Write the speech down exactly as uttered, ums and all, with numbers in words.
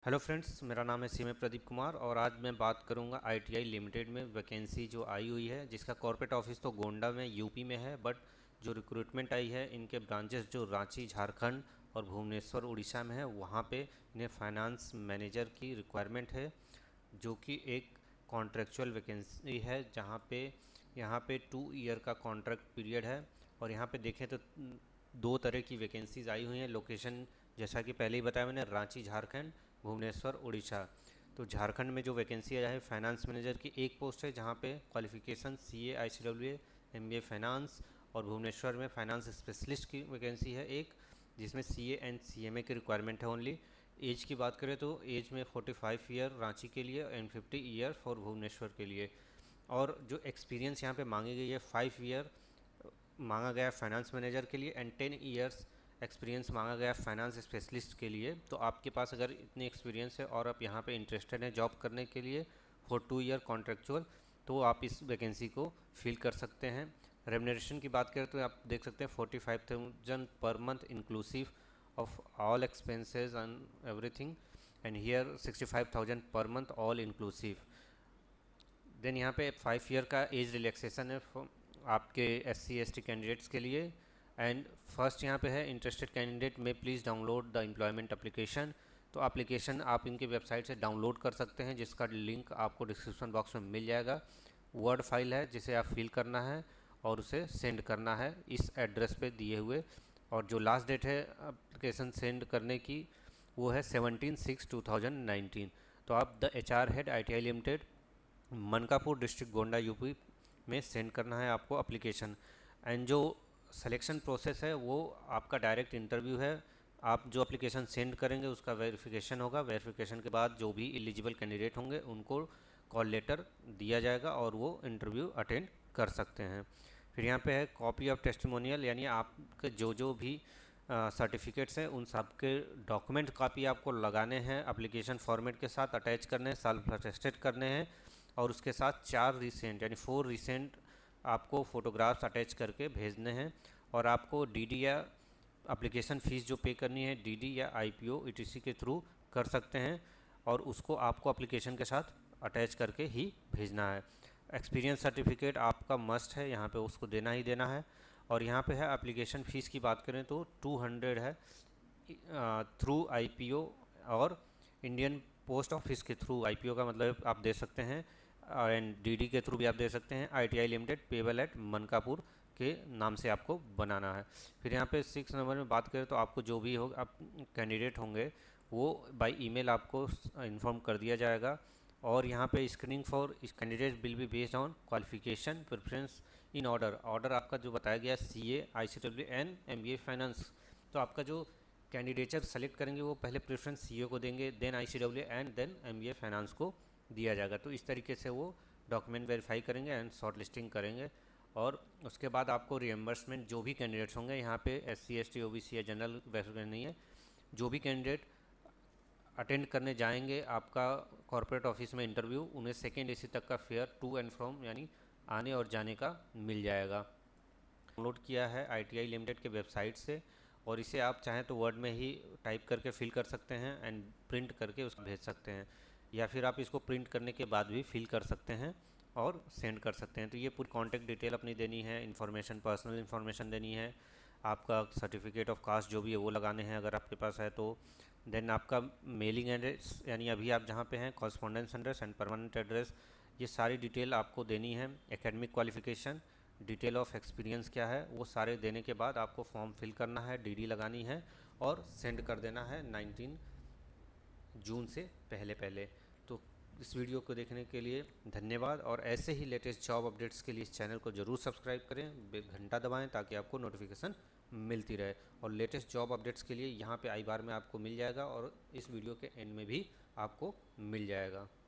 Hello friends, मेरा नाम है सी में प्रदीप कुमार और आज मैं बात करूंगा आईटीआई लिमिटेड में वैकेंसी जो आई हुई है, जिसका कॉर्पोरेट ऑफिस तो गोंडा में यूपी में है, बट जो रिक्रूटमेंट आई है इनके ब्रांचेस जो रांची झारखंड और भुवनेश्वर उड़ीसा में है, वहाँ पे इन्हें फाइनेंस मैनेजर की रिक्वायरमेंट है, जो कि एक कॉन्ट्रेक्चुअल वैकेंसी है, जहाँ पे यहाँ पे टू ईयर का कॉन्ट्रैक्ट पीरियड है। और यहाँ पे देखें तो दो तरह की वैकेंसीज आई हुई हैं। लोकेशन जैसा कि पहले ही बताया मैंने, रांची झारखंड, भुवनेश्वर उड़ीसा। तो झारखंड में जो वैकेंसी आया है फाइनेंस मैनेजर की एक पोस्ट है, जहाँ पे qualification C A I C W A M B A finance, और भुवनेश्वर में फाइनेंस स्पेशलिस्ट की वैकेंसी है एक, जिसमें सी A and C M A की रिक्वायरमेंट है ओनली। एज की बात करें तो एज में फोर्टी फाइव ईयर रांची के लिए and fifty year for Bhubaneswar के लिए। और जो एक्सपीरियंस यहाँ पे मांगी गई है, फाइव ईयर मांगा गया है फाइनेंस मैनेजर के लिए एंड टेन ईयर्स एक्सपीरियंस मांगा गया फाइनेंस स्पेशलिस्ट के लिए। तो आपके पास अगर इतनी एक्सपीरियंस है और आप यहाँ पे इंटरेस्टेड हैं जॉब करने के लिए फॉर टू ईयर कॉन्ट्रेक्चुअल, तो आप इस वैकेंसी को फिल कर सकते हैं। रेमुनरेशन की बात करें तो आप देख सकते हैं forty five thousand per month inclusive of all expenses and everything, and here sixty five thousand per month all inclusive. Then यहाँ पे फाइव ईयर का एज रिलैक्सेशन है आपके S C S T candidates के लिए। एंड फर्स्ट यहाँ पे है, interested candidate may please download the employment application. तो एप्लीकेशन आप इनके वेबसाइट से डाउनलोड कर सकते हैं, जिसका लिंक आपको डिस्क्रिप्शन बॉक्स में मिल जाएगा। वर्ड फाइल है जिसे आप फिल करना है और उसे सेंड करना है इस एड्रेस पे दिए हुए। और जो लास्ट डेट है एप्लीकेशन सेंड करने की, वो है seventeen six two thousand nineteen. तो आप the H R head I T I limited, Mankapur district Gonda UP में सेंड करना है आपको एप्लीकेशन। एंड जो सिलेक्शन प्रोसेस है वो आपका डायरेक्ट इंटरव्यू है। आप जो एप्लीकेशन सेंड करेंगे उसका वेरिफिकेशन होगा। वेरिफिकेशन के बाद जो भी एलिजिबल कैंडिडेट होंगे उनको कॉल लेटर दिया जाएगा और वो इंटरव्यू अटेंड कर सकते हैं। फिर यहाँ पे है कॉपी ऑफ टेस्टिमोनियल, यानी आपके जो जो भी सर्टिफिकेट्स हैं उन सब के डॉक्यूमेंट कॉपी आपको लगाने हैं, एप्लीकेशन फॉर्मेट के साथ अटैच करने हैं, सेल्फ अटेस्टेड करने हैं, और उसके साथ चार रिसेंट यानी फोर रिसेंट आपको फ़ोटोग्राफ्स अटैच करके भेजने हैं। और आपको डीडी या एप्लीकेशन फ़ीस जो पे करनी है डीडी या आईपीओ ईटीसी के थ्रू कर सकते हैं, और उसको आपको एप्लीकेशन के साथ अटैच करके ही भेजना है। एक्सपीरियंस सर्टिफिकेट आपका मस्ट है, यहाँ पे उसको देना ही देना है। और यहाँ पे है एप्लीकेशन फ़ीस की बात करें तो टू हंड्रेड है थ्रू आईपीओ, और इंडियन पोस्ट ऑफिस के थ्रू आईपीओ का मतलब आप दे सकते हैं, एंड डीडी के थ्रू भी आप दे सकते हैं। ITI limited payable at Mankapur के नाम से आपको बनाना है। फिर यहाँ पे सिक्स नंबर में बात करें तो आपको जो भी हो आप कैंडिडेट होंगे वो बाय ईमेल आपको इन्फॉर्म कर दिया जाएगा। और यहाँ पे screening for candidate will be based on qualification preference in order. Order आपका जो बताया गया C A I C W N M B A finance. तो आपका जो कैंडिडेचर सेलेक्ट करेंगे वो पहले प्रेफरेंस सी ए को देंगे, then I C W and then M B A finance को दिया जाएगा। तो इस तरीके से वो डॉक्यूमेंट वेरीफाई करेंगे एंड शॉर्ट लिस्टिंग करेंगे। और उसके बाद आपको रिएम्बर्समेंट जो भी कैंडिडेट्स होंगे, यहाँ पे S C S T O B C या जनरल वैसे नहीं है, जो भी कैंडिडेट अटेंड करने जाएंगे आपका कॉर्पोरेट ऑफिस में इंटरव्यू, उन्हें सेकेंड ए सी तक का फेयर टू एंड फ्रॉम यानी आने और जाने का मिल जाएगा। डाउनलोड किया है आई टी आई लिमिटेड के वेबसाइट से, और इसे आप चाहें तो वर्ड में ही टाइप करके फिल कर सकते हैं एंड प्रिंट करके उसको भेज सकते हैं, या फिर आप इसको प्रिंट करने के बाद भी फिल कर सकते हैं और सेंड कर सकते हैं। तो ये पूरी कॉन्टैक्ट डिटेल अपनी देनी है, इन्फॉर्मेशन पर्सनल इन्फॉर्मेशन देनी है, आपका सर्टिफिकेट ऑफ कास्ट जो भी है वो लगाने हैं अगर आपके पास है तो। देन आपका मेलिंग एड्रेस यानी अभी आप जहाँ पे हैं, correspondence address and permanent address, ये सारी डिटेल आपको देनी है। Academic qualification, detail of experience क्या है, वो सारे देने के बाद आपको फॉर्म फिल करना है, डीडी लगानी है और सेंड कर देना है नाइनटीन जून से पहले पहले। तो इस वीडियो को देखने के लिए धन्यवाद, और ऐसे ही लेटेस्ट जॉब अपडेट्स के लिए इस चैनल को ज़रूर सब्सक्राइब करें, बेल घंटा दबाएं ताकि आपको नोटिफिकेशन मिलती रहे। और लेटेस्ट जॉब अपडेट्स के लिए यहाँ पे आई बार में आपको मिल जाएगा और इस वीडियो के एंड में भी आपको मिल जाएगा।